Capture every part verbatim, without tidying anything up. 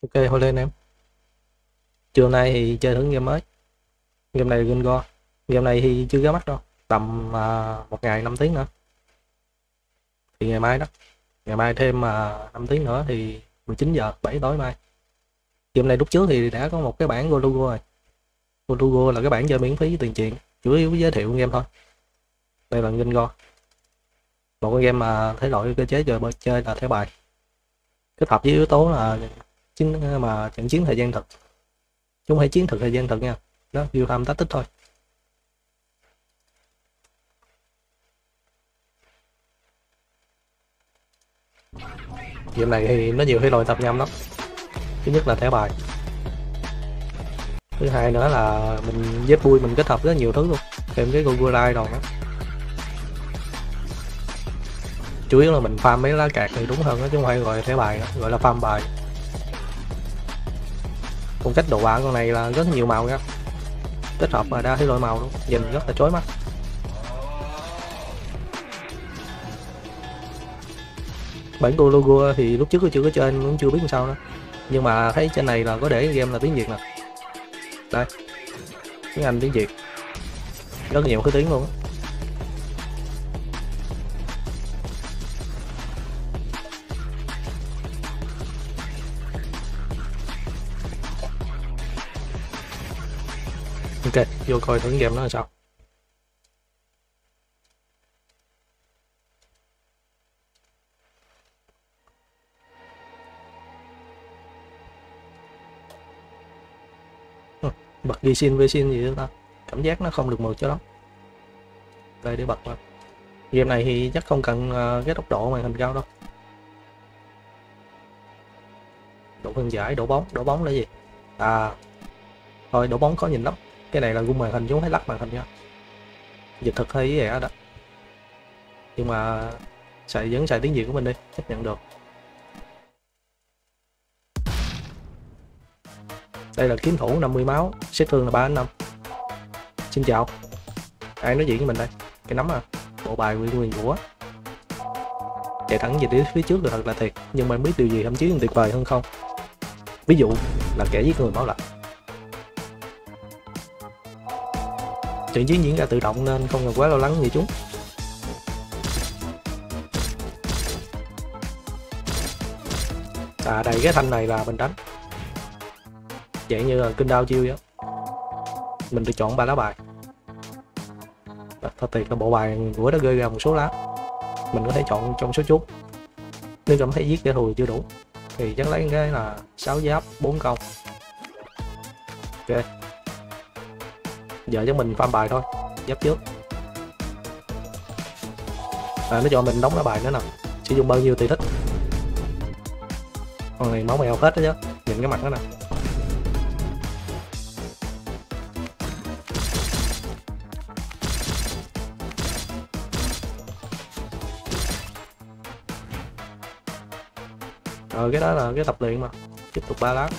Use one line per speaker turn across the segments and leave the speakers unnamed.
Ok, hồi lên em. Trưa nay thì chơi thử game mới. Game này là game Go. Game này thì chưa ra mắt đâu. Tầm à, một ngày năm tiếng nữa. Thì ngày mai đó. Ngày mai thêm à, năm tiếng nữa thì mười chín giờ bảy tối mai. Game này lúc trước thì đã có một cái bản Golugo rồi. Golugo là cái bản chơi miễn phí tiền chuyện. Chủ yếu giới thiệu game thôi. Đây là game Go. Một cái game mà thể loại cơ chế chơi chơi là thẻ bài. Kết hợp với yếu tố là chiến mà trận chiến thời gian thực. Chứ không phải chiến thực thời gian thực nha. Đó, real time tactics thôi. Game này thì nó nhiều thể loại tập nhầm lắm. Thứ nhất là thẻ bài. Thứ hai nữa là mình dép vui mình kết hợp rất nhiều thứ luôn. Thêm cái Google Drive rồi đó. Chủ yếu là mình farm mấy lá card thì đúng hơn đó, chứ không phải gọi là thẻ bài nữa, gọi là farm bài. Phong cách đồ họa con này là rất nhiều màu nha. Kết hợp mà đa thể loại màu luôn, nhìn rất là chói mắt. Bản cô logo thì lúc trước tôi chưa có chơi cũng chưa biết làm sao nữa, nhưng mà thấy trên này là có để game là tiếng Việt nè, đây tiếng Anh tiếng Việt rất là nhiều thứ tiếng luôn á. Ok, vô coi thử game nó là sao. Bật ghi xin với xin gì đó ta, cảm giác nó không được mượt cho lắm. Đây để bật vào. Game này thì chắc không cần uh, cái tốc độ màn hình cao đâu. Độ phân giải, độ bóng, độ bóng là gì? À, thôi độ bóng khó nhìn lắm. Cái này là gung màn hình chứ không phải lắc màn hình nha. Dịch thực hơi vậy đó. Nhưng mà xài vẫn xài tiếng Việt của mình đi, chấp nhận được. Đây là kiếm thủ năm mươi máu, sát thương là ba đến năm. Xin chào. Ai nói chuyện với mình đây? Cái nắm à? Bộ bài nguyên nguyên của. Chạy thẳng về phía trước là thật là thiệt, nhưng mà biết điều gì thậm chí còn tuyệt vời hơn không? Ví dụ là kẻ giết người máu lạnh. Trận chiến diễn ra tự động nên không cần quá lo lắng gì chúng. À đây, cái thanh này là mình đánh dạng như là kinh đao chiêu vậy. Mình được chọn ba lá bài. Thật tuyệt là bộ bài của nó rơi ra một số lá, mình có thể chọn trong số chốt. Nếu cảm thấy giết kẻ thù chưa đủ thì chắc lấy cái là sáu giáp bốn công. Ok, giờ cho mình farm bài thôi. Giáp trước à, nó cho mình đóng lá bài nữa nè, sử dụng bao nhiêu tùy thích. Con này máu mèo hết đó chứ, nhìn cái mặt nó nè. Ờ cái đó là cái tập luyện mà. Tiếp tục ba lá.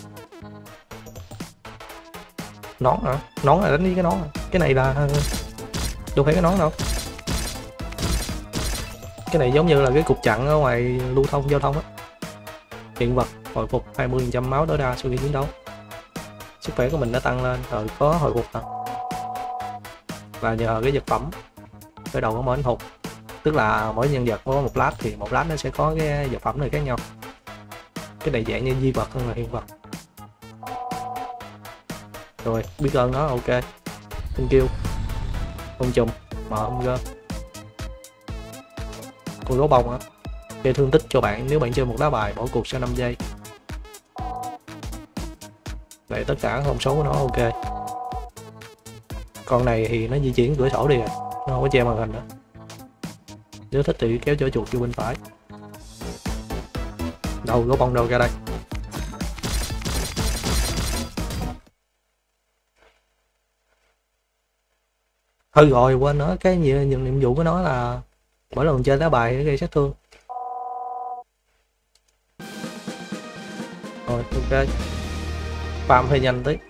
Nón hả? Nón là đánh với cái nón à? Cái này là đâu phải cái nón đâu. Cái này giống như là cái cục chặn ở ngoài lưu thông giao thông á. Hiện vật hồi phục hai mươi phần trăm máu tối đa sau khi chiến đấu. Sức khỏe của mình đã tăng lên rồi, có hồi phục nè. Và nhờ cái vật phẩm cái đầu có mở hụt, tức là mỗi nhân vật có một lát thì một lát nó sẽ có cái vật phẩm này khác nhau. Cái này dạng như di vật hơn là hiện vật. Rồi biết ơn nó. Ok, thank you. Ông trùm mở ông gơ con gấu bông á, gây thương tích cho bạn nếu bạn chơi một lá bài, bỏ cuộc sau năm giây. Vậy tất cả thông số của nó ok. Con này thì nó di chuyển cửa sổ đi rồi, nó không có che màn hình nữa. Nếu thích thì kéo chỗ chuột vô bên phải. Đâu gấu bông đâu, ra đây. Thôi rồi quên nữa, cái nhiệm, nhiệm vụ của nó là mỗi lần chơi lá bài gây sát thương. Rồi ok, farm hơi nhanh tí.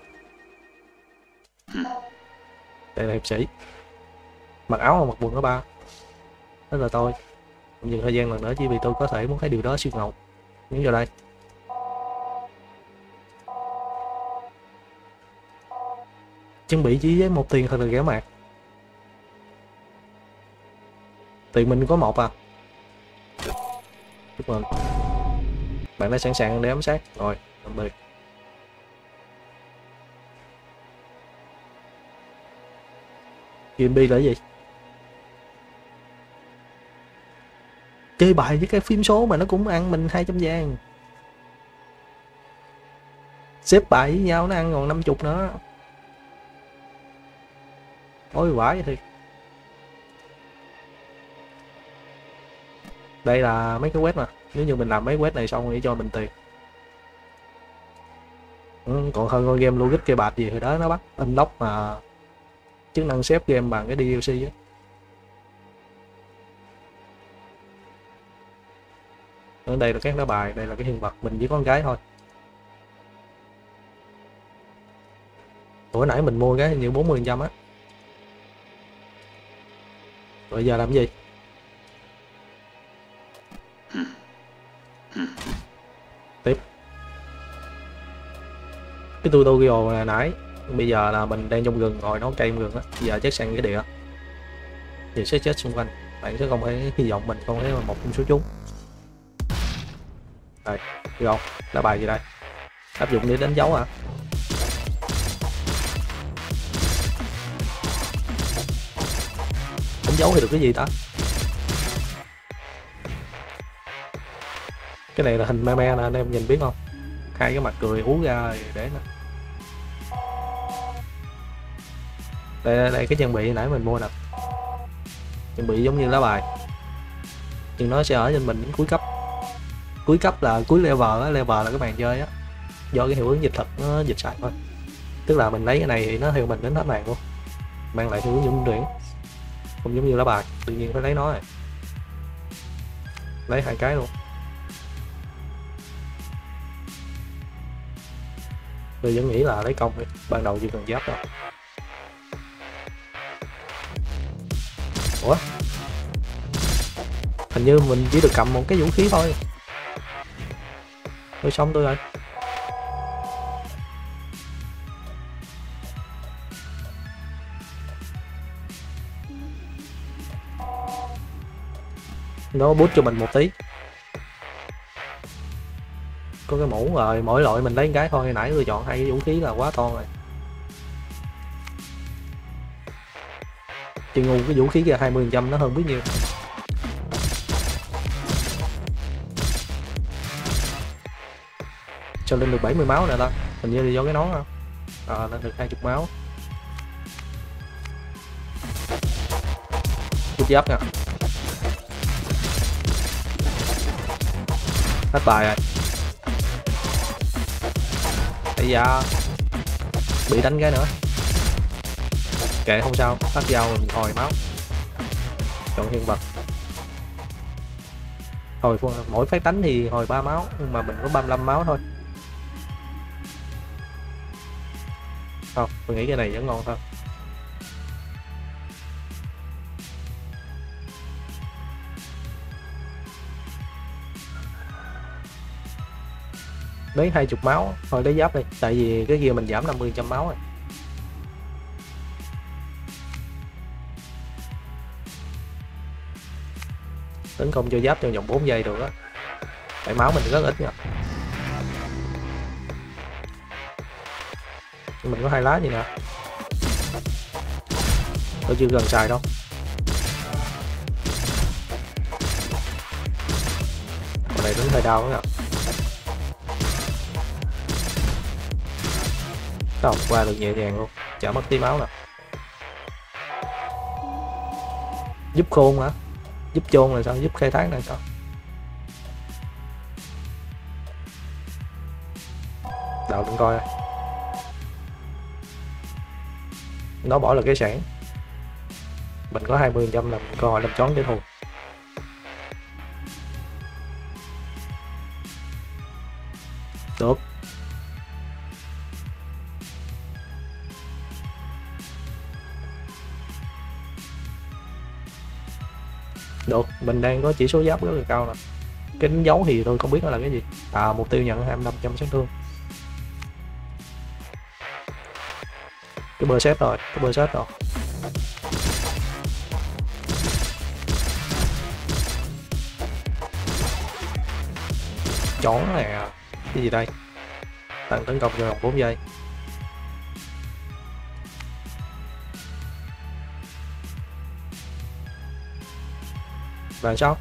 Đây là hiệp sĩ, mặc áo và mặc quần có ba. Đó là tôi. Không dừng thời gian lần nữa chỉ vì tôi có thể muốn thấy điều đó xuyên ngầu. Nhấn vào đây. chuẩn bị chỉ với một tiền thật là rẻ mạt. Tiền mình có một à. Chúc mừng. Bạn đã sẵn sàng để ám sát rồi. Tạm biệt. giê em bê là cái gì? Chơi bài với cái phím số mà nó cũng ăn mình hai trăm vàng. Xếp bài với nhau nó ăn còn năm mươi nữa. Ôi vãi thiệt. Đây là mấy cái quét mà. Nếu như mình làm mấy quét này xong thì cho mình tiền. Ừ, còn hơn con game logic cây bạc gì thì đó nó bắt unlock mà chức năng xếp game bằng cái đê lờ xê á. Ở đây là các lá bài, đây là cái hiện vật, mình chỉ có con gái thôi. Bữa nãy mình mua cái như bốn mươi phần trăm á. Rồi giờ làm gì? Tiếp. Cái tutorial hồi nãy, bây giờ là mình đang trong rừng ngồi nấu cây trong rừng á, giờ chắc sang cái địa thì sẽ chết xung quanh, bạn sẽ không thể hy vọng mình không thể một trong số chúng. Đây, rồi, lá bài gì đây? Áp dụng để đánh dấu à? Đánh dấu thì được cái gì ta? Cái này là hình me me nè, anh em nhìn biết không? Hai cái mặt cười ú ra để nè. Đây, đây, đây cái trang bị nãy mình mua nè. Trang bị giống như lá bài, nhưng nó sẽ ở trên mình đến cuối cấp. Cuối cấp là cuối level á, level là cái bàn chơi á. Do cái hiệu ứng dịch thuật nó dịch sai thôi. Tức là mình lấy cái này thì nó theo mình đến hết màn luôn, mang lại hiệu ứng dung tuyển, không giống như lá bài, tự nhiên phải lấy nó này. Lấy hai cái luôn. Tôi vẫn nghĩ là lấy công đi, ban đầu chỉ cần giáp thôi. Ủa? Hình như mình chỉ được cầm một cái vũ khí thôi. Tôi xong tôi rồi. Nó boost cho mình một tí. Có cái mũ rồi, mỗi loại mình lấy cái thôi, nãy tôi chọn hai cái vũ khí là quá to rồi. Chị ngu cái vũ khí kia hai mươi phần trăm nó hơn biết nhiêu. Cho lên được bảy mươi máu nè ta, hình như là do cái nón không? À, lên được hai mươi máu. Chút giáp nè. Hết bài rồi. Ây da, bị đánh cái nữa. Kệ không sao, phát dao mình hồi máu. Chọn hiện vật. Hồi mỗi phát đánh thì hồi ba máu, nhưng mà mình có ba mươi lăm máu thôi. Không, tôi nghĩ cái này vẫn ngon hơn. Lấy hai mươi máu thôi, lấy giáp đi, tại vì cái kia mình giảm năm mươi trăm máu rồi. Tấn công cho giáp trong vòng bốn giây được á, tại máu mình rất ít nha. Mình có hai lá gì nè, tôi chưa gần xài đâu. Còn này đứng hơi đau nữa nè. Không, qua được nhẹ nhàng luôn, chả mất tí máu nè. Giúp khôn hả? Giúp chôn là sao? Giúp khai thác là sao? Đào đừng coi. Nó bỏ là cái sản. Mình có hai mươi phần trăm làm cơ hội làm chón để thù. Được. Được, mình đang có chỉ số giáp rất là cao nè. Cái đánh dấu thì tôi không biết nó là cái gì. À, mục tiêu nhận hai mươi lăm trăm sát thương. Cái bơ set rồi, cái bơ set rồi. Chón nè. Cái gì đây? Tăng tấn công trong vòng bốn giây. Là sao?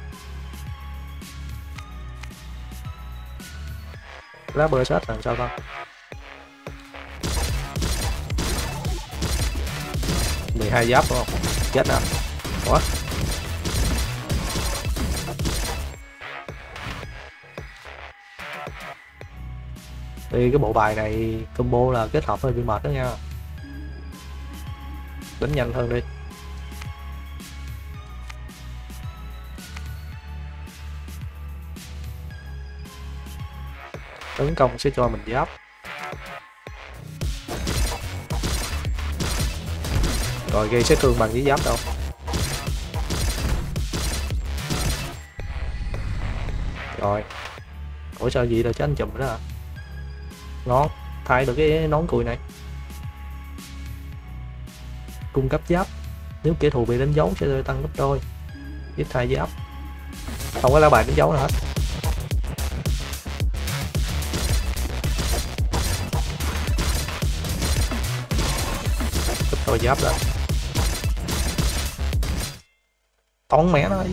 Lá bơ set làm sao ta? mười hai giáp đúng không? Chết nè. Ủa? Thì cái bộ bài này combo là kết hợp hơi bị mệt đó nha. Đánh nhanh hơn đi. Tấn công sẽ cho mình giáp. Rồi gây sát thương bằng với giáp đâu. Rồi. Ủa sao gì đâu chứ anh chùm đó hả? Ngon. Thay được cái nón cùi này. Cung cấp giáp. Nếu kẻ thù bị đánh dấu sẽ tăng gấp đôi. Ít thay giáp. Không có lá bài đánh dấu nữa hết. Gấp đôi giáp lên. Tón mẹ nó đi.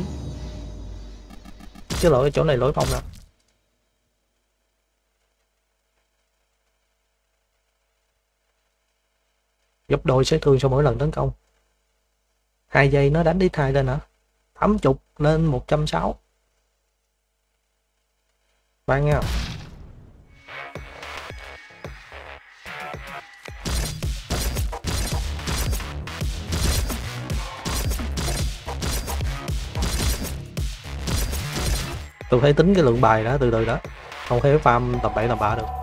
Chứ lỗi chỗ này lỗi phong nè. Gấp đôi sát thương sau mỗi lần tấn công. Hai giây nó đánh đi thai lên hả? tám mươi lên một trăm sáu mươi. Ban nha. Tôi phải tính cái lượng bài đó từ từ đó. Không thể farm tầm bậy tầm bạ được.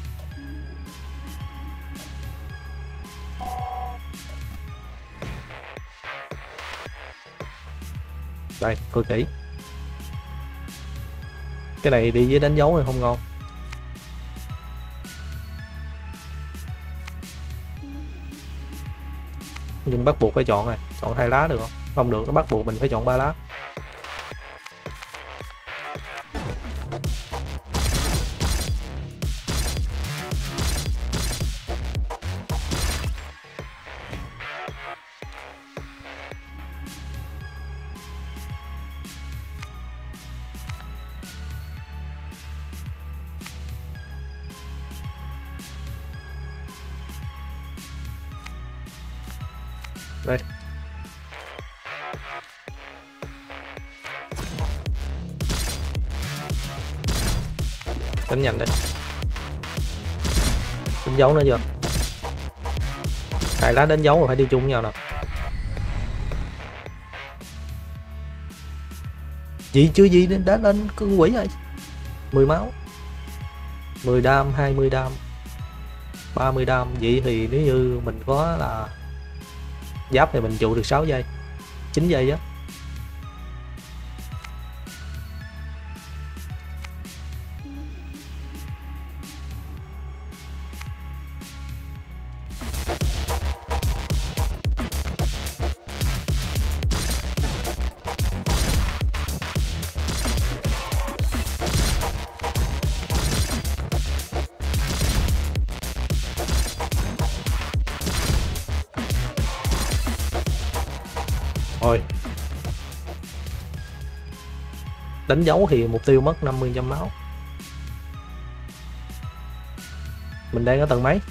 Đây, coi kỹ. Cái này đi với đánh dấu này không ngon. Nhưng bắt buộc phải chọn này, chọn hai lá được không? Không được, nó bắt buộc mình phải chọn ba lá. Đây. Đánh nhanh đấy. Đánh dấu nữa chưa? Hai lá đánh dấu rồi phải đi chung với nhau nè. Gì chưa gì đến đã lên cơn quỷ rồi. mười máu. mười đam, hai mươi đam. ba mươi đam. Vậy thì nếu như mình có là giáp thì mình trụ được sáu giây. chín giây á. Rồi. Đánh dấu thì mục tiêu mất năm mươi trăm máu. Mình đang ở tầng mấy?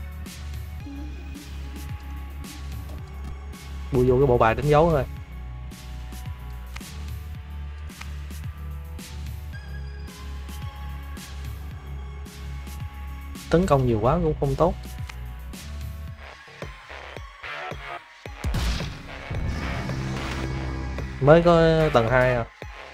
Bùi vô cái bộ bài đánh dấu thôi. Tấn công nhiều quá cũng không tốt. Mới có tầng hai à.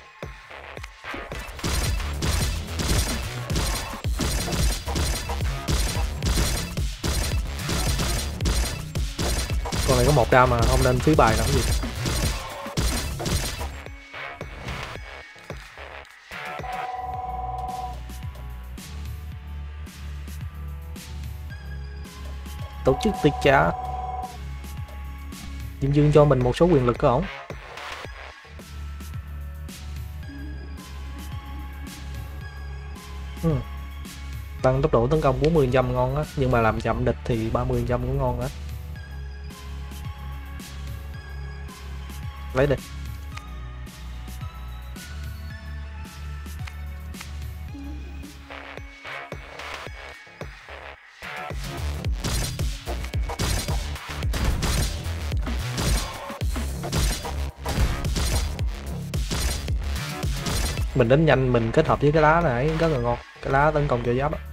Con này có một đam mà không nên phí bài làm gì. tổ chức tiệc trà. Diêm Dương cho mình một số quyền lực có ổn. Ừ. Tăng tốc độ tấn công bốn mươi phần trăm ngon á, nhưng mà làm chậm địch thì ba mươi phần trăm cũng ngon á. Lấy đi. Mình đánh nhanh, mình kết hợp với cái lá này rất là ngon. Cái lá tấn công cho giáp á.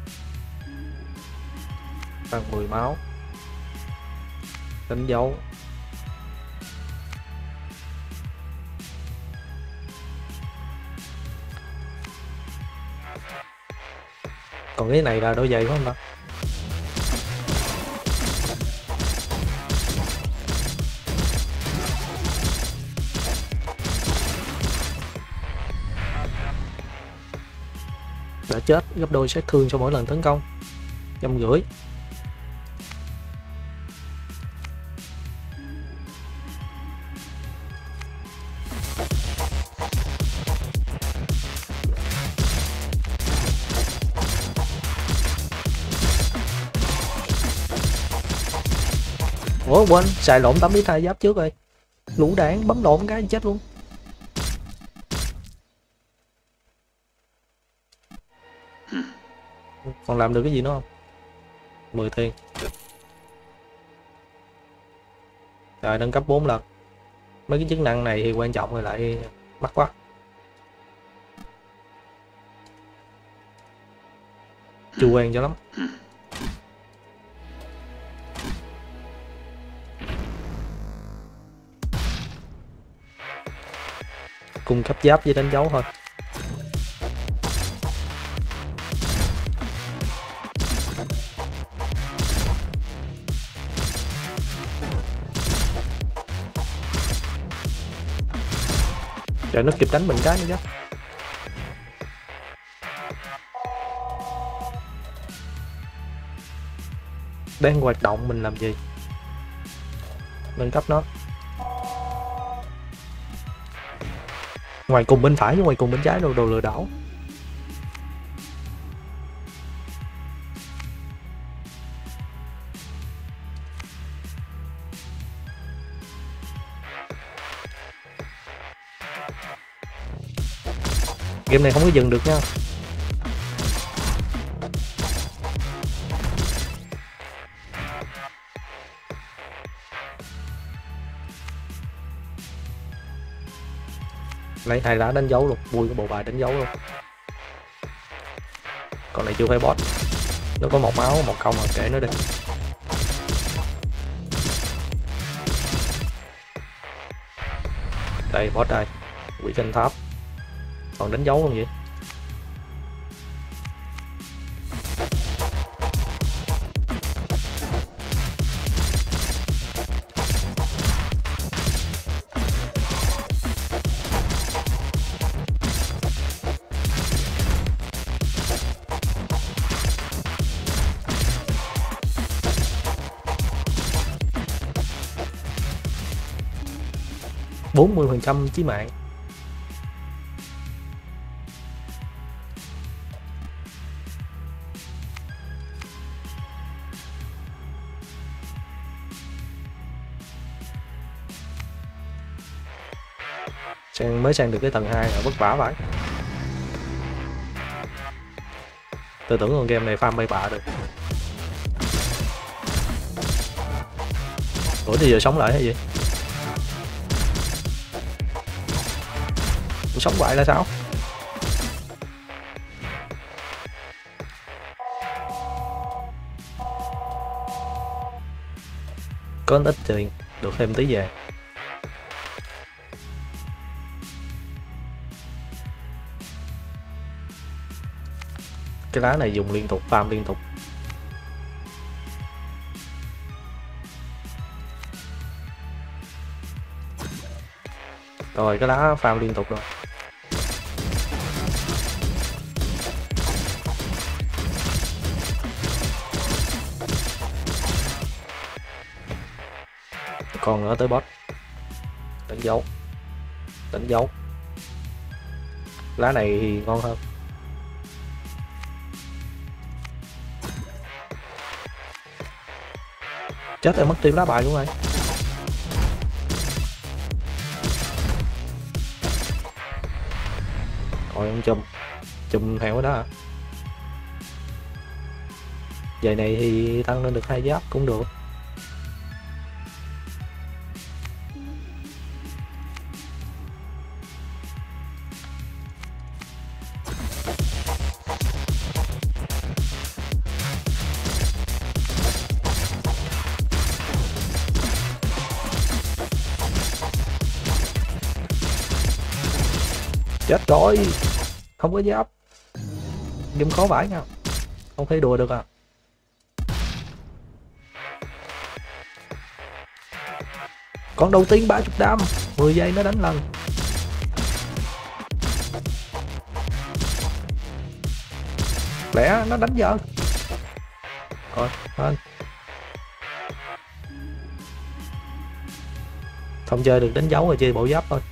Tăng mười máu. Đánh dấu. Còn cái này là đôi giày phải không ta? Đã chết, gấp đôi sát thương cho mỗi lần tấn công. Trăm rưỡi. Ủa quên, xài lộn tám lít hai giáp trước rồi. Lũ đạn bấm lộn cái chết luôn. Còn làm được cái gì nữa không? mười tiền. Rồi nâng cấp bốn lần. Mấy cái chức năng này thì quan trọng rồi lại mắc quá. Chưa quen cho lắm. Cung cấp giáp với đánh dấu thôi. Trời, nó kịp đánh mình cái nữa chứ. Đang hoạt động mình làm gì? Nâng cấp nó. Ngoài cùng bên phải với ngoài cùng bên trái đồ đồ lừa đảo. Game này không có dừng được nha. Lấy hai lá đánh dấu luôn, vui cái bộ bài đánh dấu luôn. Con này chưa phải boss. Nó có một máu, một công mà kệ nó đi. Đây boss đây. Quỷ canh tháp. Còn đánh dấu không vậy? bốn mươi phần trăm chí mạng. Sang mới sang được cái tầng hai là vất vả phải. Tôi tưởng con game này farm bay bạ được. Ủa thì giờ sống lại hay gì? Ủa, sống lại là sao? Có ít tiền, được thêm tí vàng. Cái lá này dùng liên tục, farm liên tục. Rồi cái lá farm liên tục rồi. Còn nữa tới boss. Đánh dấu. Đánh dấu. Lá này thì ngon hơn. Chết rồi, mất tim lá bài luôn rồi. Rồi ông chùm. Chùm theo đó hả? Giày này thì tăng lên được hai giáp cũng được. Chết rồi, không có giáp. Game khó vãi nha, không thể đùa được à. Con đầu tiên ba mươi đam, mười giây nó đánh lần. Lẽ nó đánh giờ. Rồi, lên. Không chơi được đánh dấu rồi, chơi bộ giáp thôi.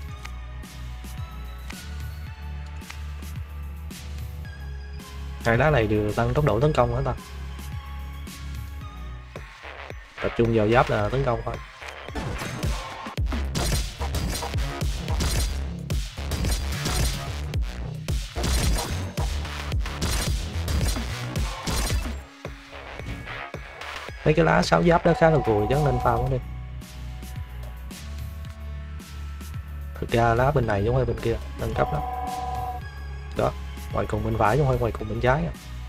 Hai đá này đều tăng tốc độ tấn công hả ta? Tập trung vào giáp là tấn công thôi. Mấy cái lá sáu giáp đó khá là cùi, chắc nên farm nó đi. Thực ra lá bên này giống như bên kia, nâng cấp lắm. Đó, ngoài cùng bên phải giống như ngoài cùng bên trái.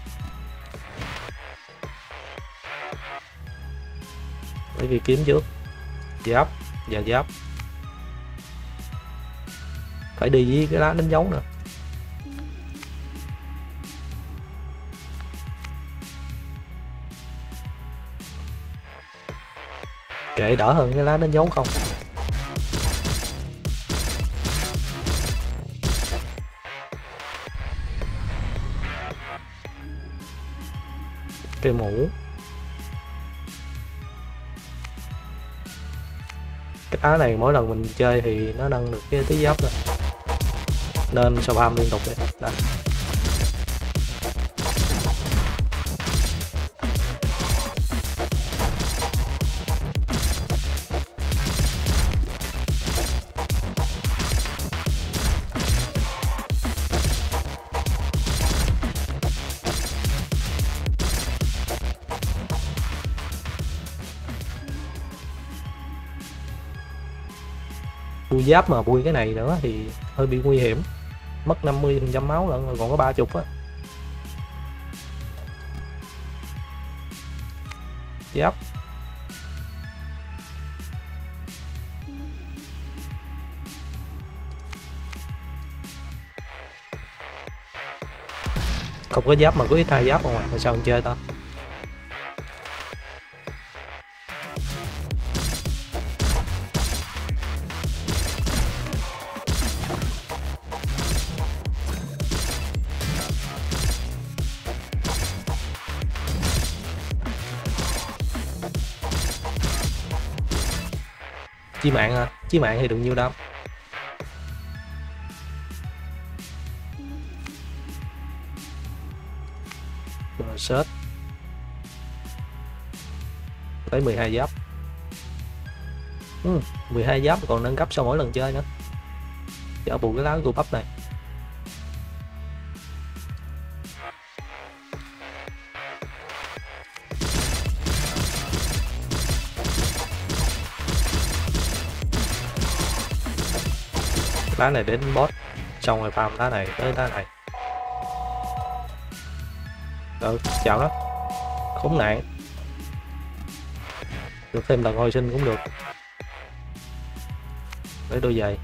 Bởi vì kiếm trước giáp và giáp phải đi với cái lá đánh dấu nữa. Kệ, đỡ hơn cái lá đánh dấu không. Cái mũ, cái á này mỗi lần mình chơi thì nó nâng được cái tí giáp rồi, nên spam liên tục đấy. Đây. Bui giáp mà bui cái này nữa thì hơi bị nguy hiểm, mất năm mươi phần trăm máu lận rồi, còn có ba chục á. Giáp không có giáp mà có ít hai giáp không à, mà sao không chơi ta? Chí mạng à, chí mạng thì được nhiêu đam. Rồi search tới mười hai giáp. Ừ, mười hai giáp còn nâng cấp sau mỗi lần chơi nữa. Chở bù cái lá của bắp này. Lá này đến boss xong rồi farm lá này tới lá này. Ừ, chào nó. Khốn nạn. Được thêm lần hồi sinh cũng được. Lấy đôi giày.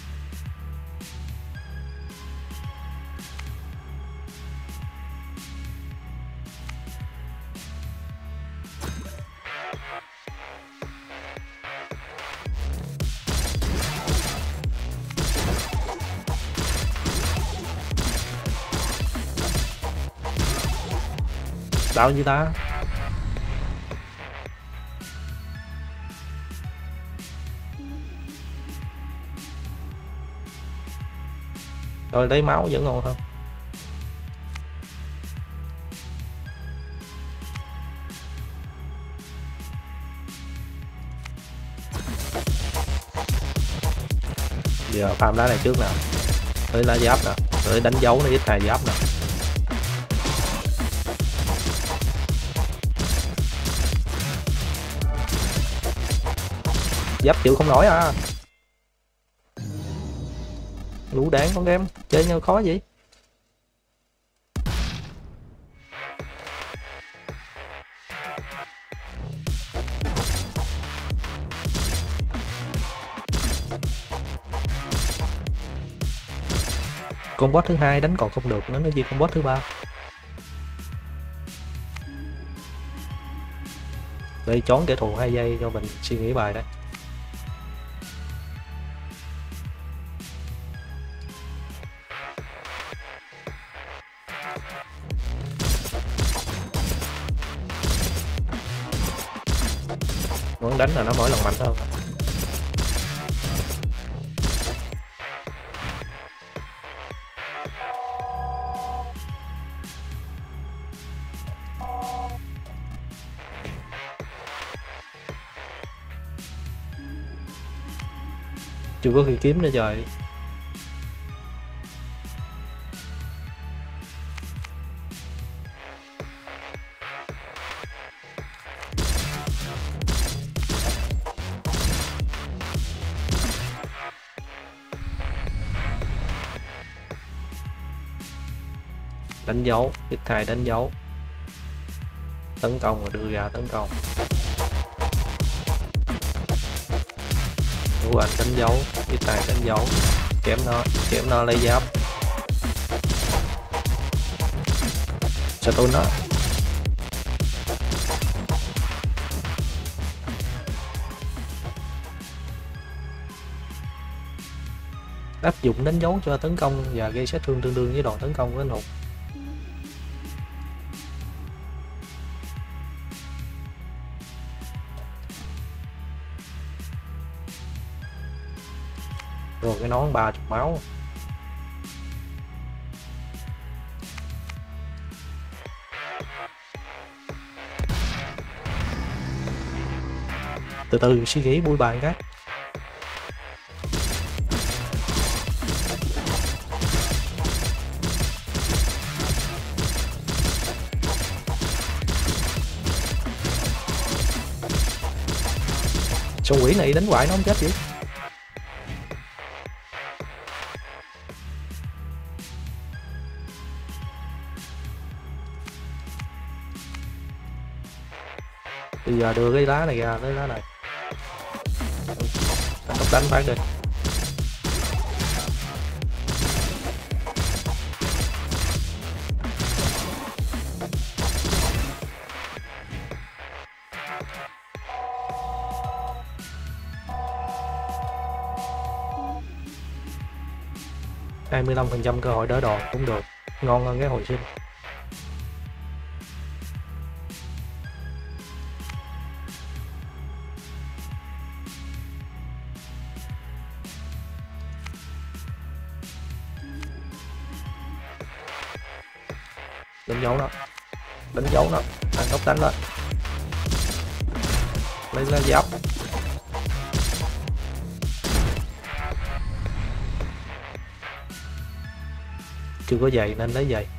Đạo gì ta? Rồi lấy máu vẫn ngon hơn. Giờ farm đá này trước nè, tới lá giáp nè, tới đánh dấu nó ít hai giáp nè. Giáp chịu không nổi à. Lũ đáng con game chơi nhau khó vậy. Con boss thứ hai đánh còn không được, nó nói gì con boss thứ ba. Đây trốn kẻ thù hai giây cho mình suy nghĩ bài đấy. Muốn đánh là nó mỗi lần mạnh hơn. Chưa có khi kiếm nữa trời. Đánh dấu, tiếp thay đánh dấu, tấn công rồi đưa ra tấn công. Đủ anh đánh dấu, tiếp thay đánh dấu, chém nó, chém nó lấy giáp. Sao tôi nó áp dụng đánh dấu cho tấn công và gây sát thương tương đương với đòn tấn công của anh hùng. Rồi cái nón ba chục máu. Từ từ suy nghĩ bui bàn cái. Sao quỷ này đánh hoài nó không chết vậy? Bây giờ đưa cái lá này ra, lấy lá này. Anh tốc đánh phát đi. hai mươi lăm phần trăm cơ hội đỡ đòn cũng được, ngon hơn cái hồi sinh. Đánh dấu nó, đánh dấu nó, ăn tốc đánh lên, lấy lá giáp. Chưa có giày nên lấy giày.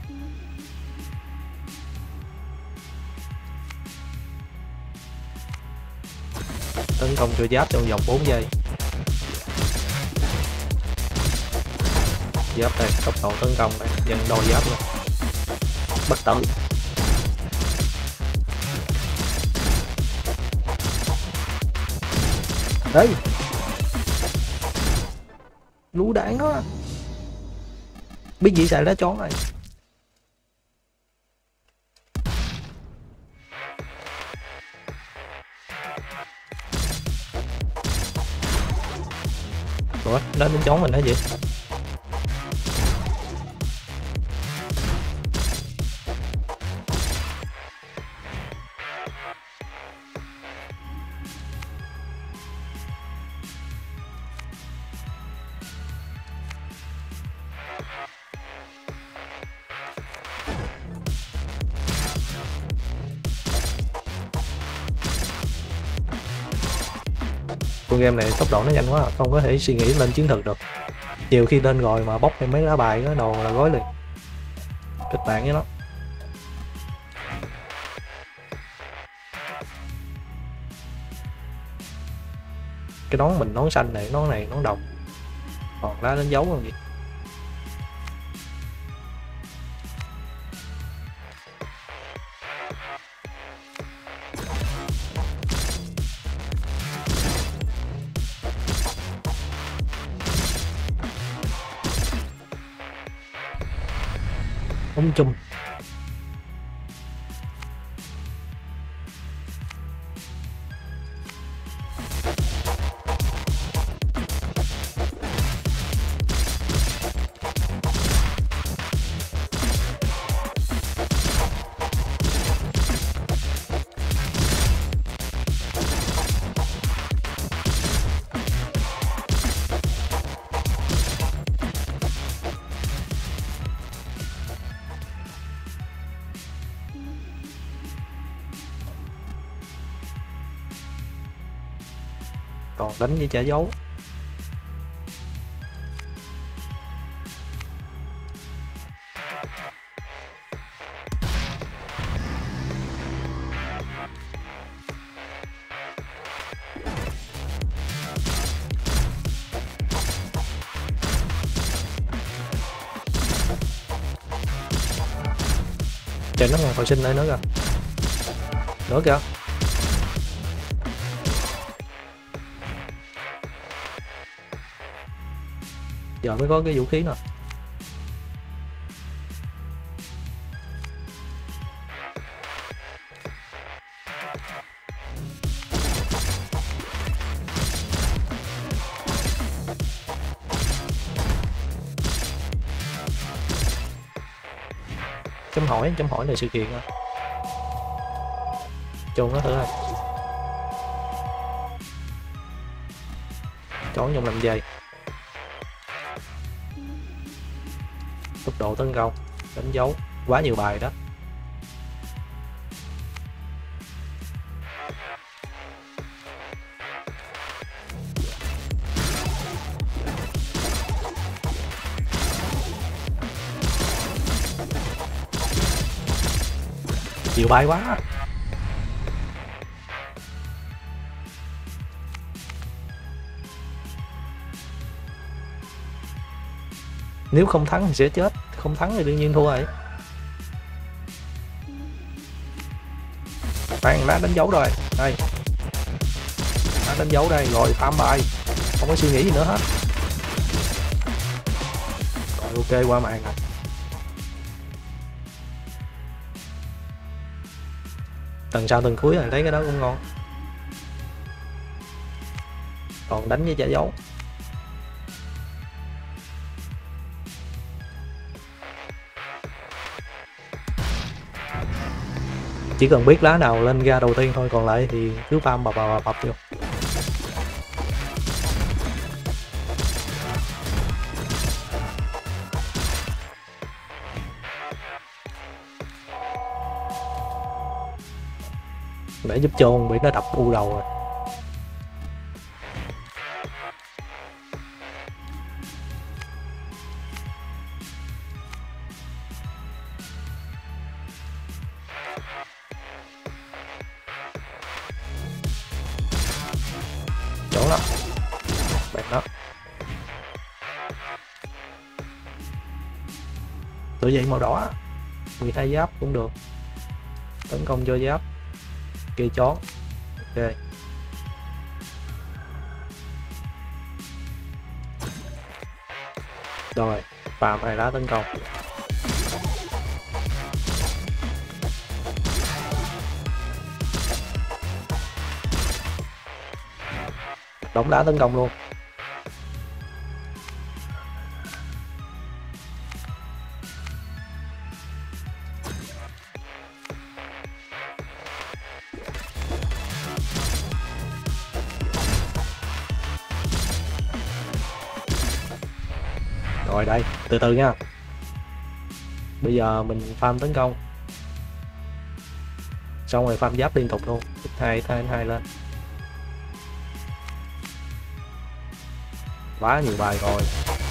Tấn công cho giáp trong vòng bốn giây. Giáp đây, tốc độ tấn công đây, dần đôi giáp luôn. Bất tử. Đấy. Lũ đạn đó. Biết gì xài lá chón này. Ủa, nó đến chón mình hả vậy? con game này tốc độ nó nhanh quá, không có thể suy nghĩ lên chiến thuật được. Nhiều khi lên rồi mà bóc thêm mấy lá bài cái đồ là gói liền. Kịch bản với nó. Cái nón mình nón xanh này, nón này nón đồng, còn lá đánh dấu còn gì. Ống chung. Còn đánh với trả dấu. Trời, nó còn hồi sinh lại nữa kìa. Nữa kìa. Giờ mới có cái vũ khí nè. Chấm hỏi, chấm hỏi là sự kiện à. Chôn nó thử rồi. Trốn trong năm giây. Tốc độ tấn công, đánh dấu, quá nhiều bài đó. Nhiều bài quá. Nếu không thắng thì sẽ chết, không thắng thì đương nhiên thua rồi. Bạn đã đánh dấu rồi, đây. Đã đánh dấu đây, rồi farm bài. Không có suy nghĩ gì nữa hết. Rồi ok, qua màn rồi. Tầng sau tầng cuối rồi, thấy cái đó cũng ngon. Còn đánh với trả dấu. Chỉ cần biết lá nào lên ra đầu tiên thôi, còn lại thì cứ farm bập bập bập vô. Để giúp chôn bị nó đập u đầu rồi. Chỗ đó bạn đó tự dậy màu đỏ mười hai giáp cũng được, tấn công cho giáp kia chón. Ok, rồi farm hai lá tấn công. Đóng đá tấn công luôn. Rồi đây, từ từ nha. Bây giờ mình farm tấn công. Xong rồi farm giáp liên tục luôn. Hai, hai, hai lên. Quá nhiều bài rồi.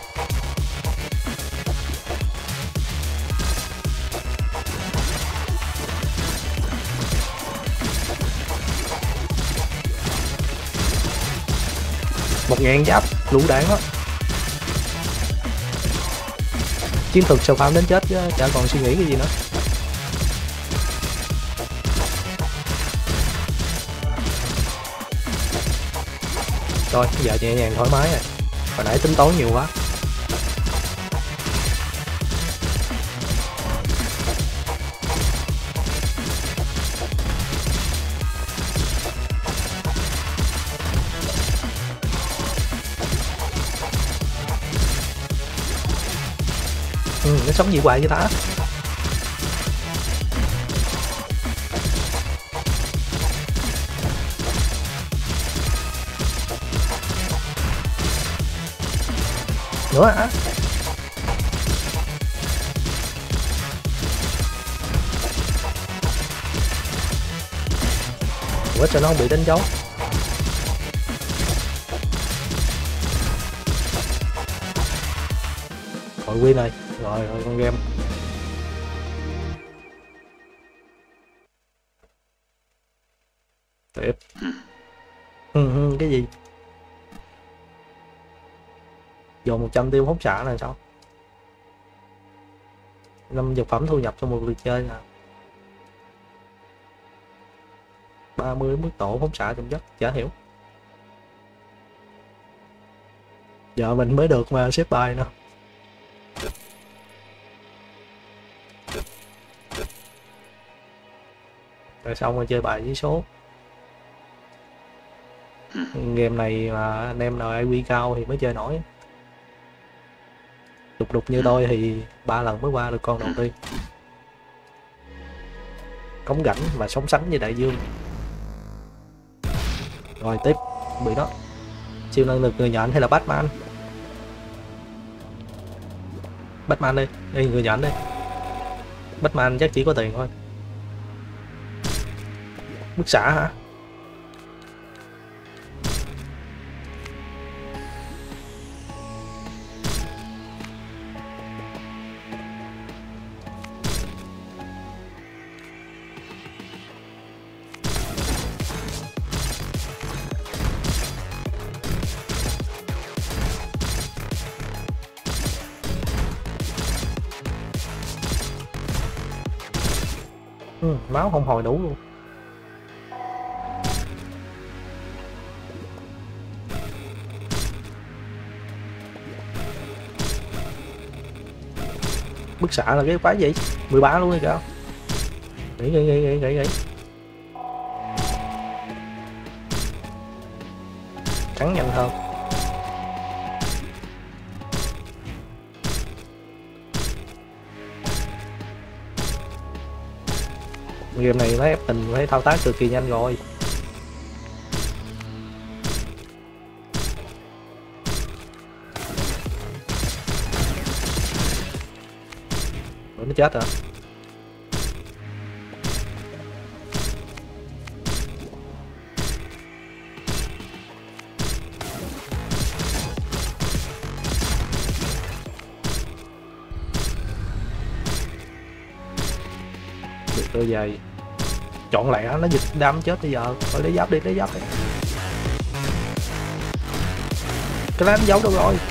Một ngàn giáp lũ đạn đó. Chiến thuật sao farm đến chết chứ chả còn suy nghĩ cái gì nữa. Rồi giờ nhẹ nhàng thoải mái rồi. Hồi nãy tính toán nhiều quá. Ừ, nó sống gì hoài vậy ta. Nữa hả? Ủa sao nó không bị đánh dấu? Rồi win rồi. Rồi rồi con game. Tiếp. Ừ, ừ, cái gì? Dồn một trăm tiêu hốt xạ là sao? Năm dược phẩm thu nhập trong một lượt chơi nè. ba mươi mức độ hốt xạ trong giấc, chả hiểu. Giờ mình mới được mà xếp bài nữa. Rồi xong rồi chơi bài với số. Game này mà anh em nào i quy cao thì mới chơi nổi. Đục đục như tôi thì ba lần mới qua được con đầu tiên. Cống rãnh mà sống sánh với đại dương. Rồi tiếp bị đó. Siêu năng lực người nhện hay là Batman? Batman đi, đi người nhện đi. Batman chắc chỉ có tiền thôi. Bức xạ hả? Ừ, máu không hồi đủ luôn. Bức xạ là cái quái gì? mười ba luôn hay sao? Nghĩ nghĩ nghĩ nghĩ nghĩ nghĩ. Cắn nhanh hơn. Game này nó ép tình phải thao tác cực kỳ nhanh rồi. Ủa, nó chết hả? Được đôi giày. Chọn lẹ nó dịch đam chết bây giờ. Thôi lấy giáp đi, lấy giáp đi. Cái lá đánh dấu đâu rồi?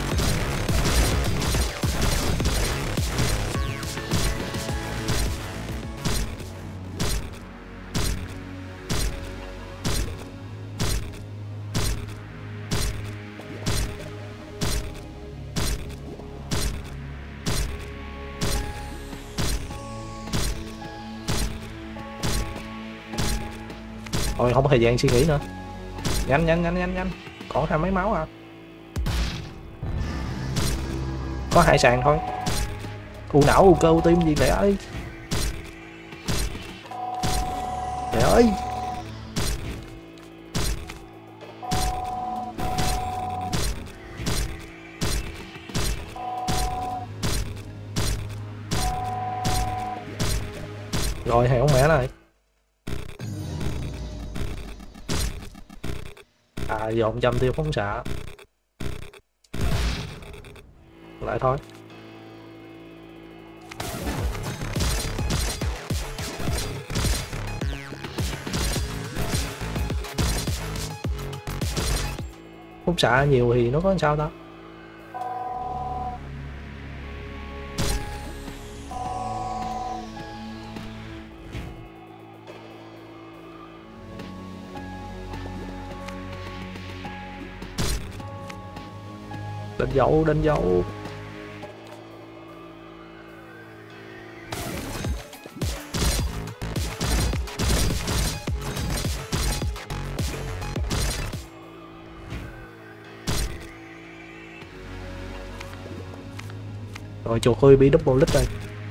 Thôi không có thời gian suy nghĩ nữa. Nhanh nhanh nhanh nhanh nhanh. Còn hai mấy máu à. Có hai sàn thôi. U não u cơ u tim gì lẹ ơi. Lẹ ơi. Rồi hàng ông mẹ này. À dồn trăm tiêu phóng xạ. lại thôi. Phúc xạ nhiều thì nó có sao ta? Đánh dấu, đánh dấu. Rồi chuột hơi bị double lít rồi.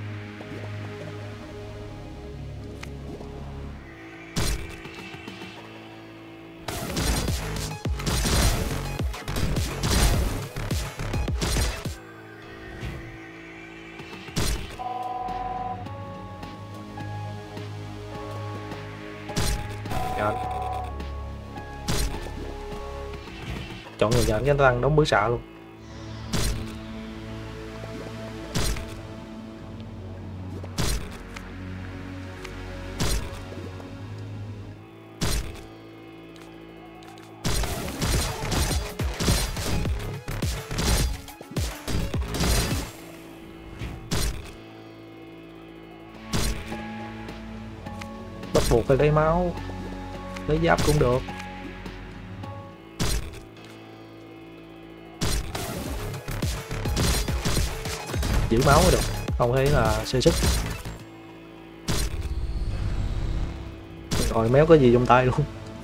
Dạ. Chọn người dàn cái tăng đóng bứ xạ luôn. Bắt buộc phải lấy máu, lấy giáp cũng được. Giữ máu mới được, không thấy là sơ sức. Rồi méo có gì trong tay luôn.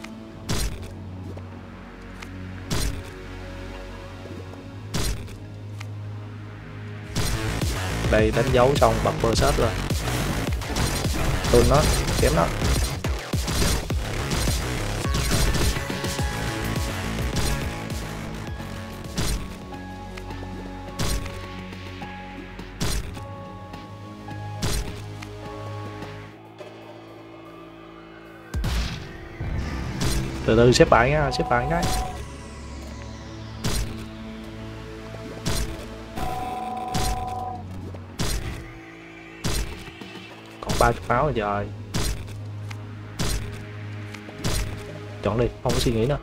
Đây đánh dấu xong bật bơ set rồi. Tụi nó chém nó. Từ từ xếp lại nha, xếp lại cái. Còn ba chục máu rồi trời. Chọn đi, không có suy nghĩ nữa.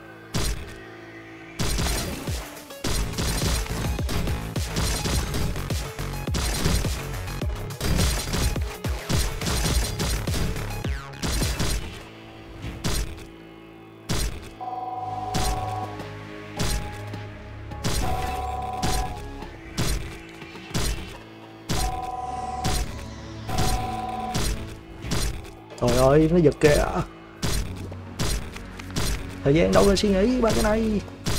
Trời ơi, nó giật kìa. Thời gian đâu ra suy nghĩ ba cái này.